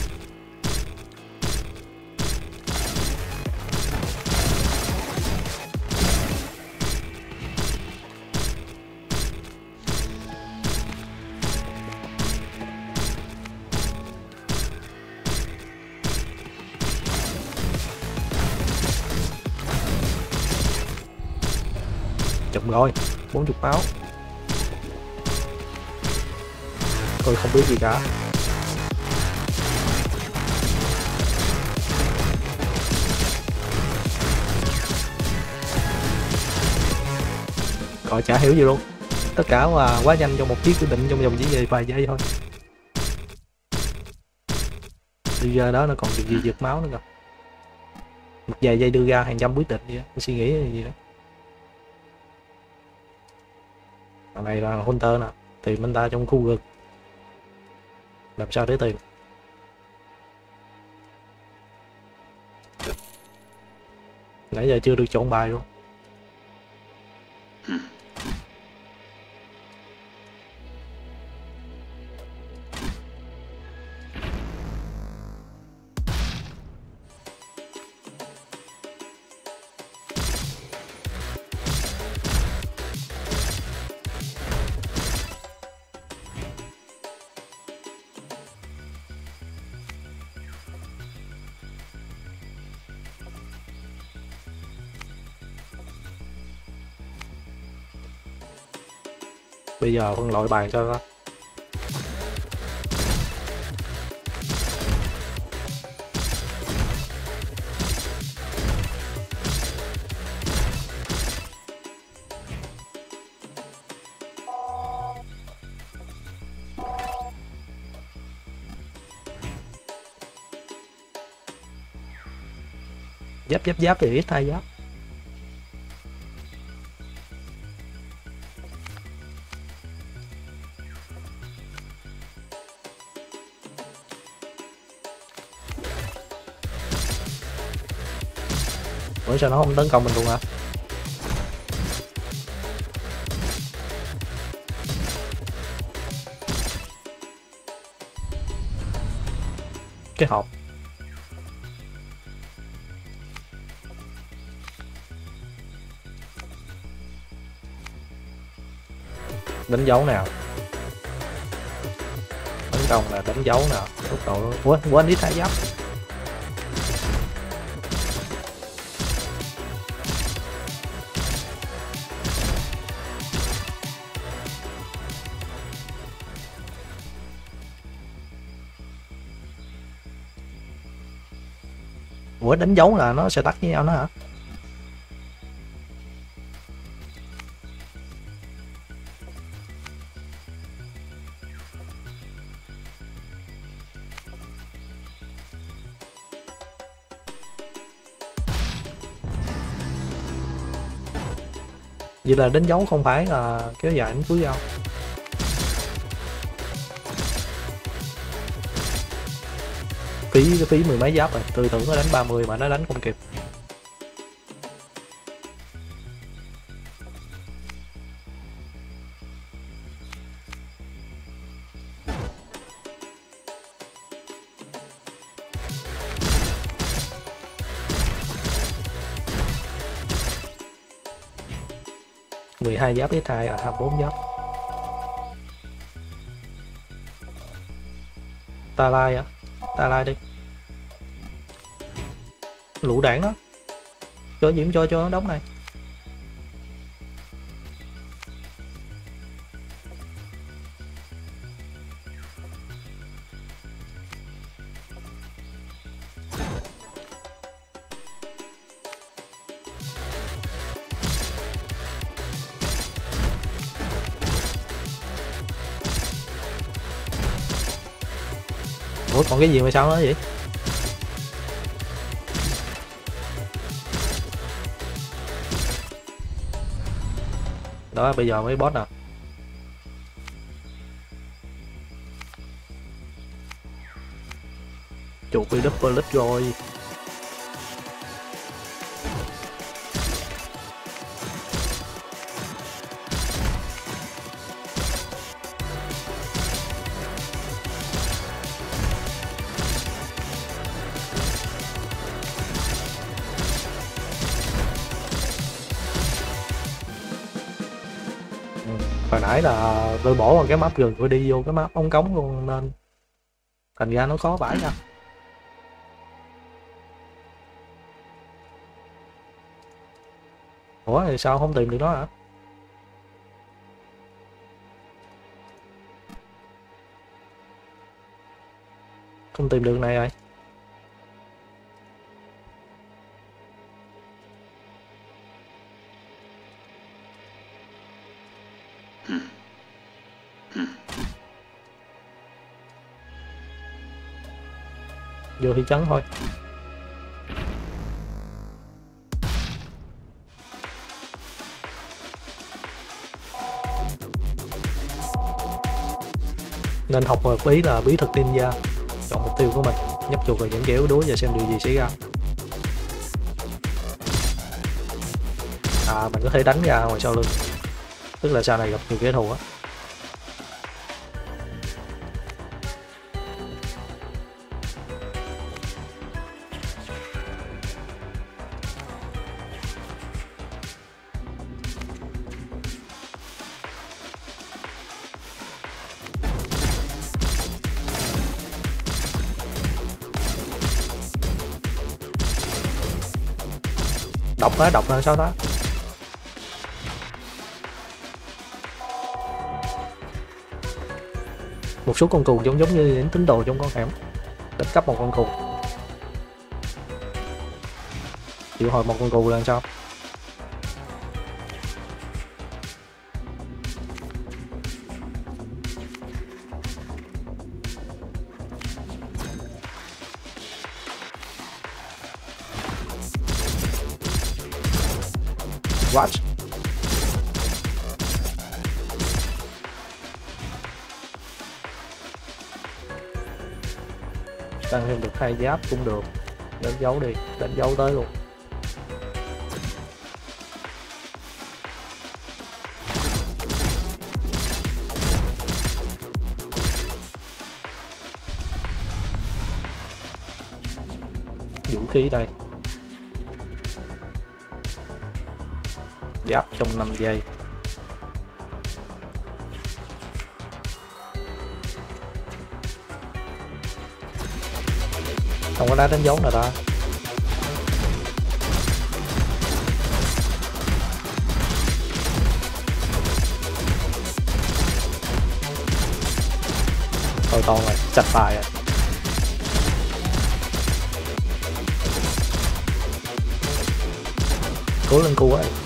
Chụp rồi, bốn mươi máu. Tôi không biết gì cả. Rồi chả hiểu gì luôn. Tất cả là quá nhanh trong một chiếc quyết định trong vòng chỉ về vài giây thôi. Bây giờ đó nó còn việc gì giật máu nữa kìa. Một vài giây đưa ra hàng trăm quyết định vậy đó. Suy nghĩ gì đó. Thằng này là Hunter nè. Tìm anh ta trong khu vực. Làm sao để tìm? Nãy giờ chưa được chọn bài luôn. Bây giờ phân loại bài cho nó. Giáp giáp giáp thì ít hai giáp. Ủa sao nó không tấn công mình luôn hả? Cái hộp. Đánh dấu nào. Tấn công là đánh dấu nào. Tốc độ. Ủa, quên ít hai giáp. Ủa đánh dấu là nó sẽ tắt với nhau nữa hả? Vậy là đánh dấu không phải là kéo dài đến cuối dao. Phí cái phí mười mấy giáp rồi, tôi tưởng nó đánh ba mươi mà nó đánh không kịp. mười hai giáp ít hai à, hai mươi bốn giáp. Ta lai á, ta lai đi. Lũ đảng đó. Cho diễm cho cho nó đóng này. Ủa còn cái gì mà sao nữa vậy? Đó bây giờ mới boss nè. Chuột bị double lít rồi. Hồi nãy là tôi bỏ vào cái map rừng, tôi đi vô cái map ống cống luôn nên thành ra nó khó bãi ra. Ủa thì sao không tìm được nó hả? Không tìm được này rồi. Vô thị trấn thôi. Nên học một bí là bí thuật ninja. Chọn mục tiêu của mình, nhấp chuột vào những kẻ yếu đuối và xem điều gì xảy ra. À mình có thể đánh ra ngoài sau lưng, tức là sau này gặp nhiều kẻ thù á. Độc á, độc là sao đó. Một số con cừu giống giống như những tín đồ trong con hẻm. Đánh cắp một con cừu. Triệu hồi một con cừu là sao? What? Tăng thêm được hai giáp cũng được. Đánh dấu đi, đánh dấu tới luôn. Vũ khí đây. Giáp trong năm giây. Không có đá đánh dấu nào ta. Thôi to rồi, chặt tài rồi. Cố lên cua ấy.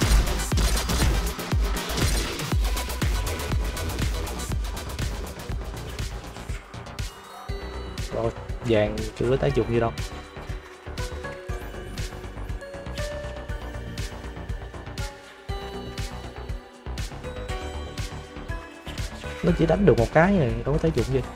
Rồi, vàng chưa có tác dụng gì đâu. Nó chỉ đánh được một cái này, đâu có tác dụng gì.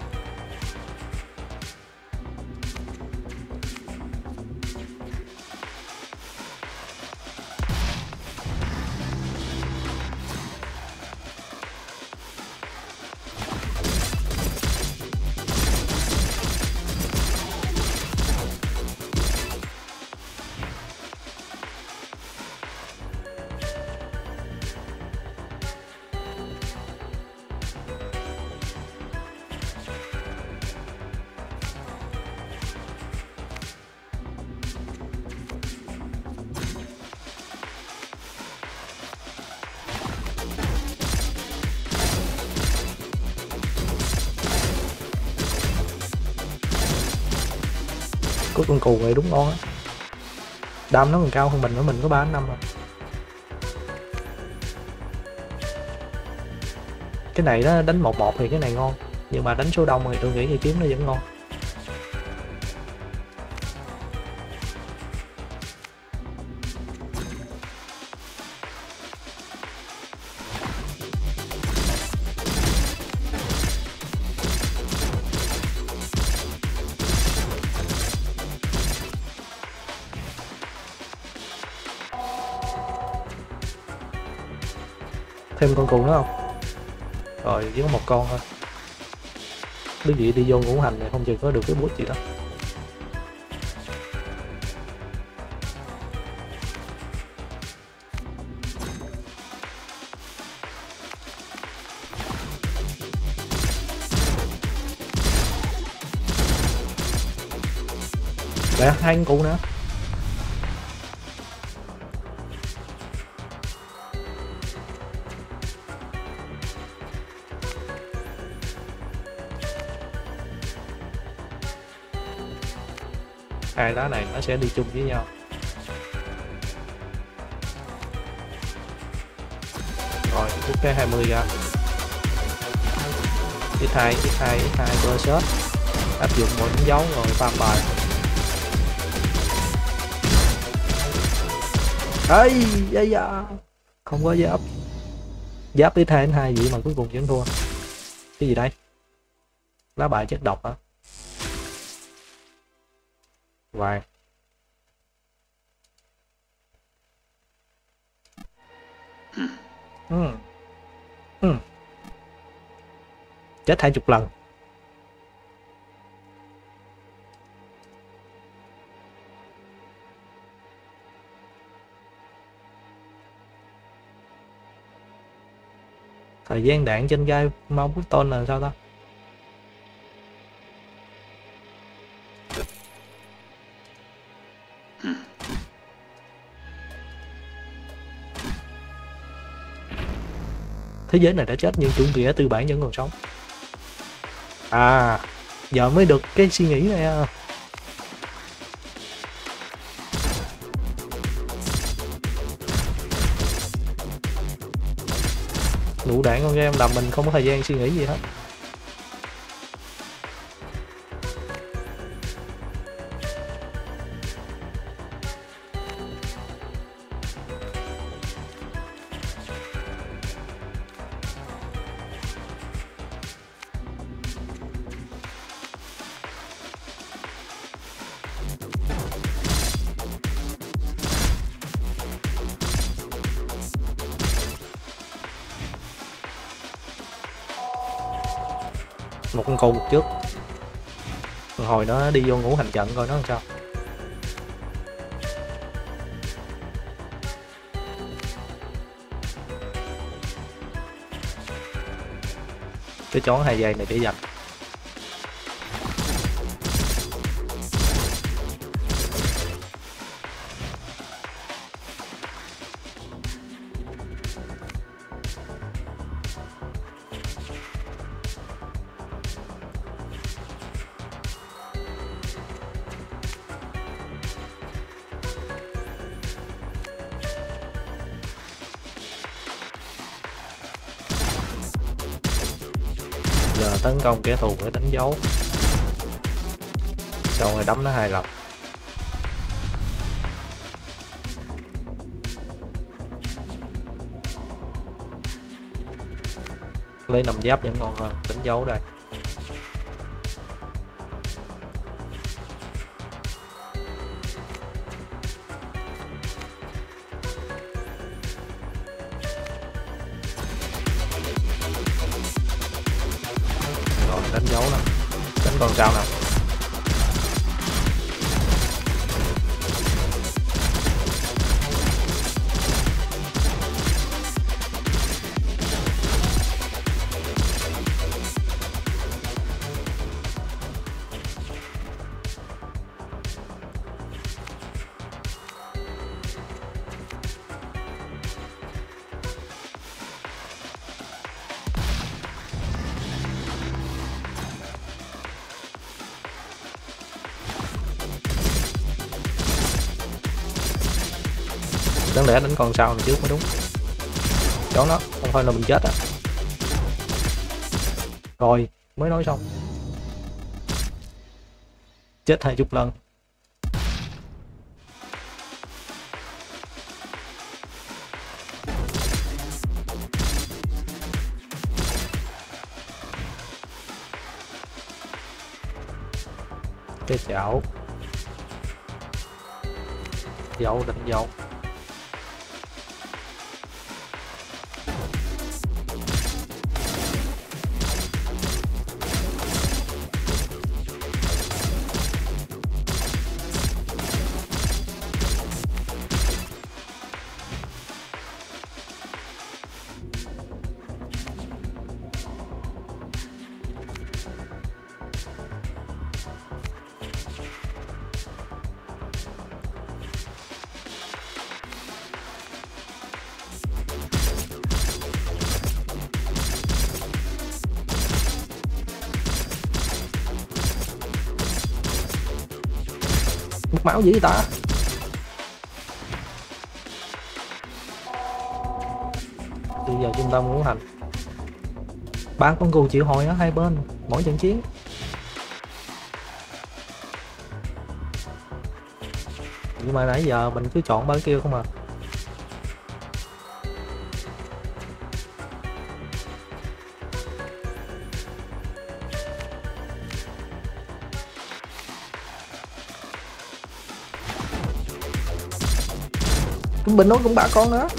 Có con cù này đúng ngon á. Đam nó còn cao hơn mình nữa, mình có ba năm rồi. Cái này nó đánh một một thì cái này ngon, nhưng mà đánh số đông thì tôi nghĩ thì kiếm nó vẫn ngon. Thêm con cù nữa không? Rồi chỉ có một con thôi. Quý vị đi vô ngũ hành này không chừng có được cái bút gì đó. Để hai con cù nữa. Hai đá này nó sẽ đi chung với nhau. Rồi rút cái hai mươi ra. x hai x hai x hai cơ shot. Áp dụng một đánh dấu rồi farm bài. Ây da da. Không có giáp. Giáp x hai x hai gì mà cuối cùng vẫn thua. Cái gì đây? Lá bài chất độc hả? Vàng. Ừ. Ừ. Chết hai chục lần. Thời gian đạn trên gai mong bút tôn là sao ta? Thế giới này đã chết nhưng chủ nghĩa tư bản vẫn còn sống. À, giờ mới được cái suy nghĩ này à. Lũ đạn con game làm mình không có thời gian suy nghĩ gì hết. Một con cù trước, hồi nó đi vô ngũ hành trận coi nó làm sao. Cái chón hai giây này để dành. Giờ tấn công kẻ thù để đánh dấu, xong rồi đấm nó hai lần. Lấy năm giáp vẫn ngon hơn, đánh dấu đây. Rồi đánh dấu nè, đánh con sao nè. Đáng lẽ đánh con sau này trước mới đúng. Chó nó, không thôi là mình chết á. Rồi, mới nói xong. Chết hai chục lần. Cái chảo. Dấu, đánh dấu. Mất máu dữ vậy ta. Bây giờ trung tâm ngũ hành. Ba con cừu chịu hồi ở hai bên mỗi trận chiến. Nhưng mà nãy giờ mình cứ chọn ba kia không à. Trung bình nó cũng ba con nữa.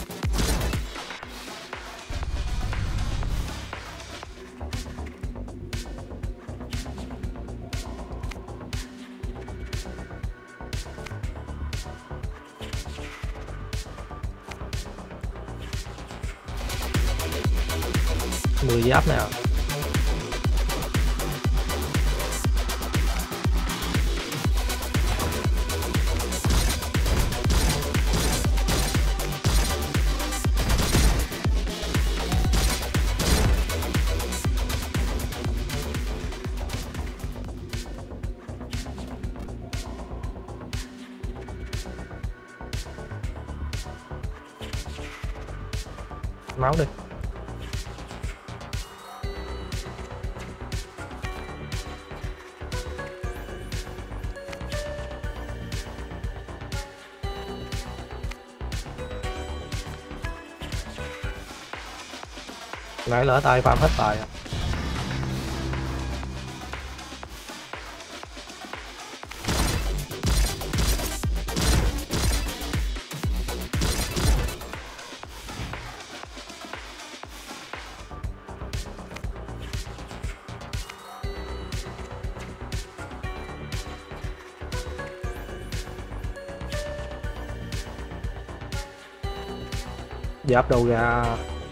Mười giáp nào. Máu đi. Nãy lỡ tay farm hết tài à. Giáp đâu ra.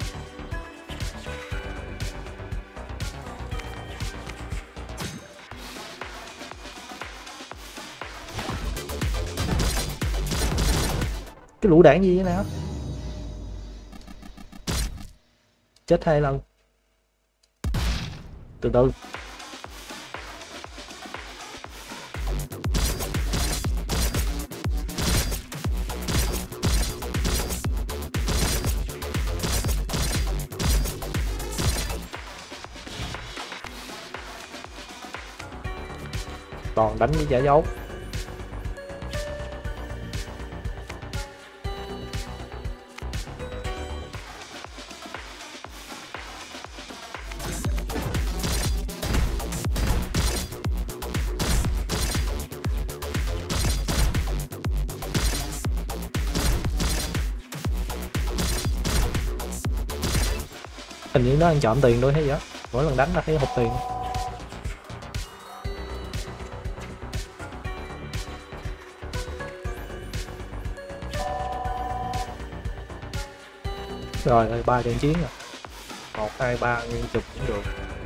Cái lũ đạn gì vậy nè. Chết hai lần. Từ từ. Còn đánh với giả dấu. Hình như nó ăn trộm tiền thôi hay gì đó, mỗi lần đánh là thấy hụt tiền. Rồi ba trận chiến rồi, một hai ba nguyên chục cũng được.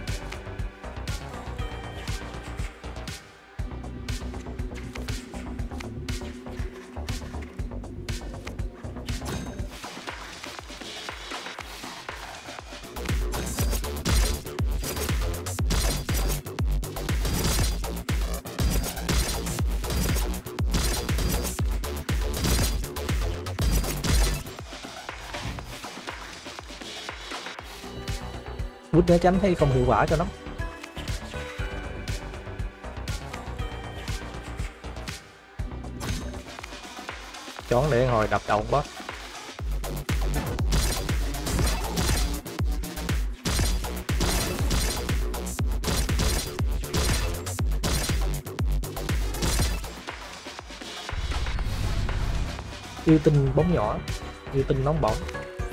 Quýt né tránh thấy không hiệu quả cho lắm. Chón để hồi đập đầu boss. Yêu tinh bóng nhỏ, yêu tinh nóng bỏng.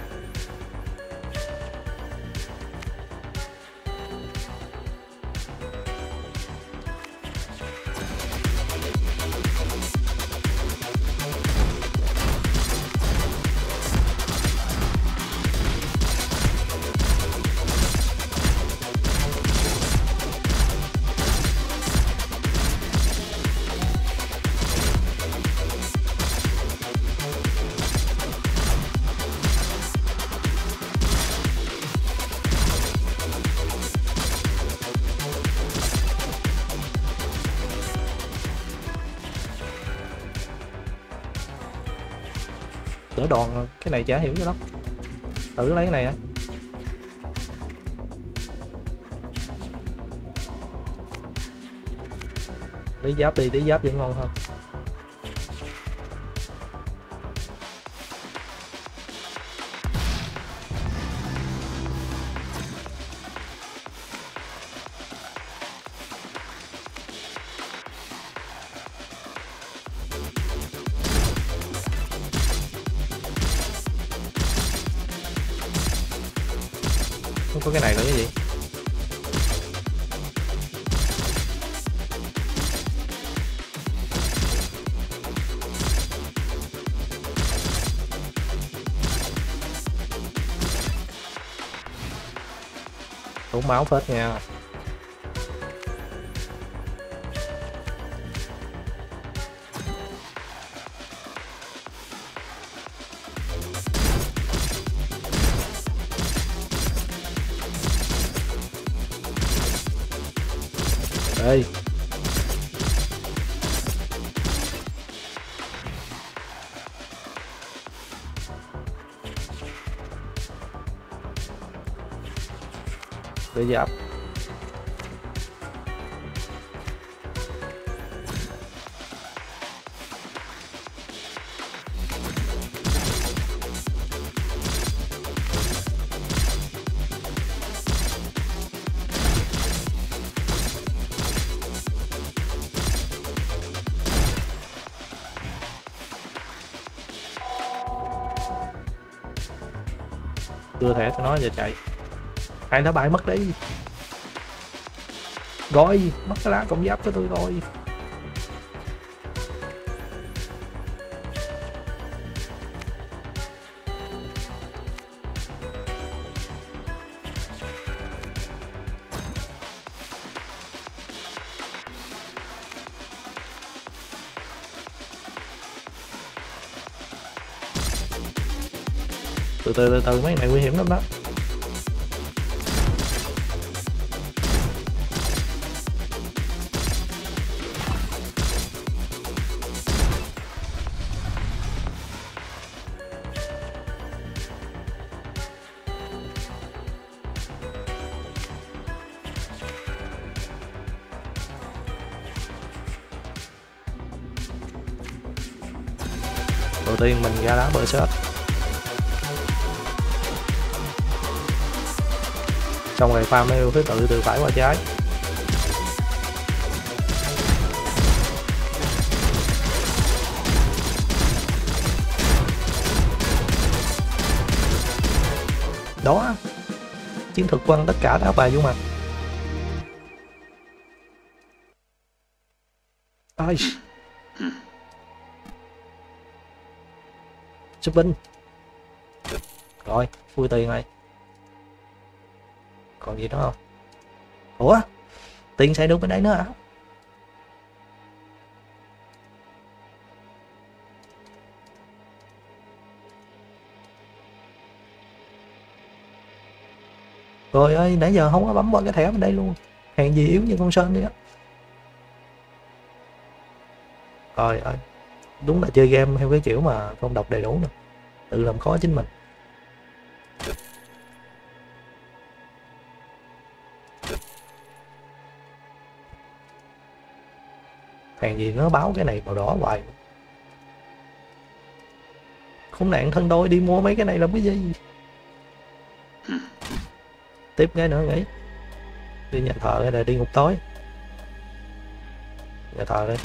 Đỡ đòn, cái này chả hiểu cho lắm. Thử lấy cái này á. Lấy giáp đi, lấy giáp vẫn ngon hơn. Không có cái này nữa cái gì. Tốn máu phết nha. Đây. Để giáp. Đưa thẻ cho nó giờ chạy. Hai nó bại mất đấy. Rồi, mất cái lá cộng giáp cho tôi rồi. Từ từ từ từ mấy này nguy hiểm lắm đó. Đầu tiên mình ra đá bờ sết, xong rồi farm theo thứ tự từ phải qua trái. Đó, chiến thuật quăng tất cả đá bài vô mặt. Ai shopping rồi, vui tiền này. Còn gì nữa không? Ủa, tiền sẽ được bên đây nữa hả? Rồi ơi, nãy giờ không có bấm qua cái thẻ bên đây luôn. Hèn gì yếu như con sơn đi á. Rồi ơi, đúng là chơi game theo cái kiểu mà không đọc đầy đủ nè, tự làm khó chính mình. Hèn gì nó báo cái này màu đỏ hoài. Khốn nạn thân đôi đi mua mấy cái này làm cái gì. Tiếp cái nữa nghĩ. Đi nhà thờ hay là đi ngục tối? Nhà thờ đây.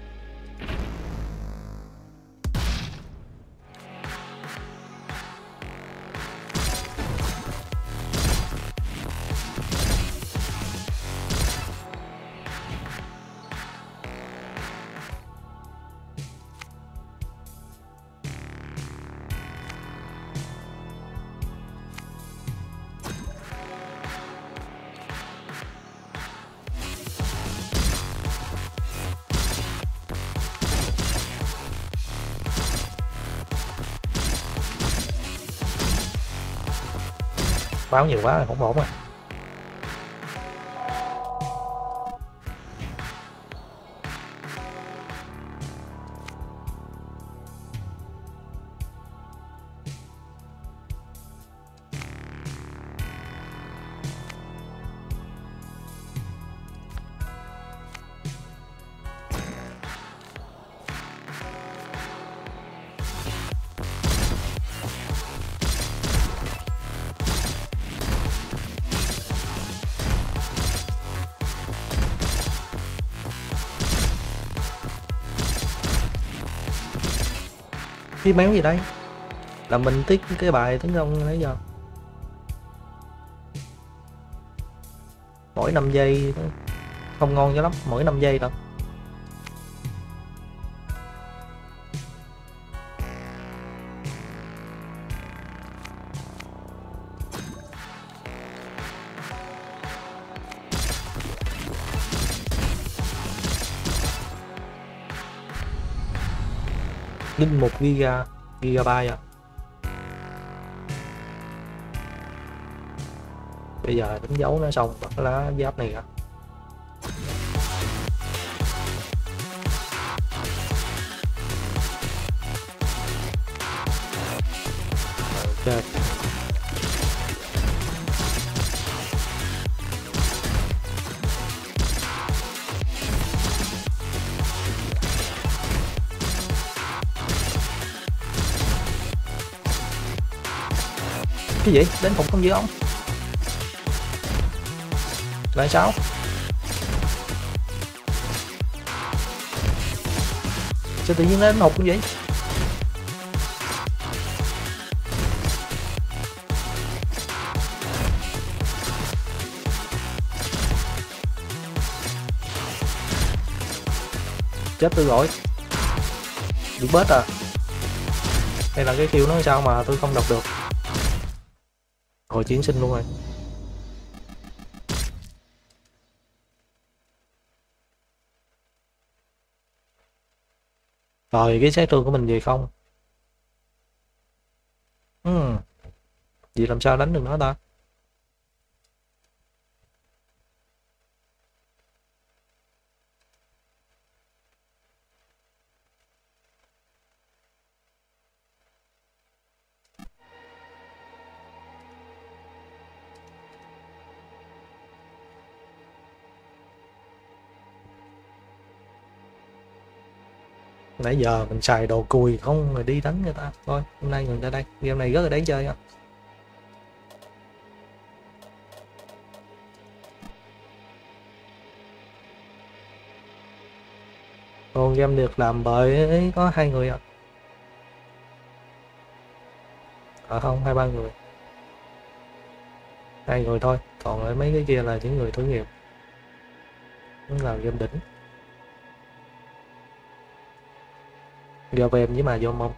Báo nhiều quá không ổn à. Cái méo gì đây? Là mình tiếc cái bài tấn công nãy giờ. Mỗi năm giây không ngon cho lắm, mỗi năm giây thôi. Linh một giga gigabyte à. Bây giờ đánh dấu nó xong bắt lá giáp này ra. Ok. Cái gì? Đến phục không dữ không? Là sao? Sao tự nhiên đến hụt như vậy? Chết tôi rồi. Bị bớt à? Hay là cái kêu nó sao mà tôi không đọc được? Rồi chiến sinh luôn rồi. Rồi cái sát thương của mình gì không? Ừ. Vậy làm sao đánh được nó ta? Nãy giờ mình xài đồ cùi không rồi đi đánh người ta. Thôi hôm nay ngừng tại đây, game này rất là đáng chơi á. Còn game được làm bởi có hai người à? À không, hai ba người, hai người thôi, còn lại mấy cái kia là những người thử nghiệm. Nó là game đỉnh. Do em với mà do mông.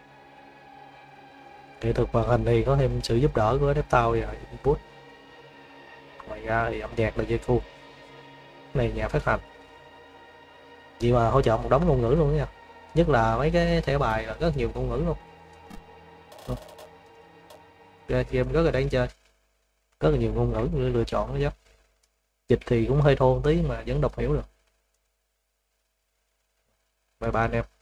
Nghệ thuật màn hình thì có thêm sự giúp đỡ của Adaptao và Input. Ngoài ra thì âm nhạc là Jeku. Này nhà phát hành. Vì mà hỗ trợ một đống ngôn ngữ luôn nha. Nhất là mấy cái thẻ bài là rất nhiều ngôn ngữ luôn. Game rất là đáng chơi. Rất là nhiều ngôn ngữ để lựa chọn đó chứ. Dịch thì cũng hơi thô tí mà vẫn đọc hiểu được. Bye bye anh em.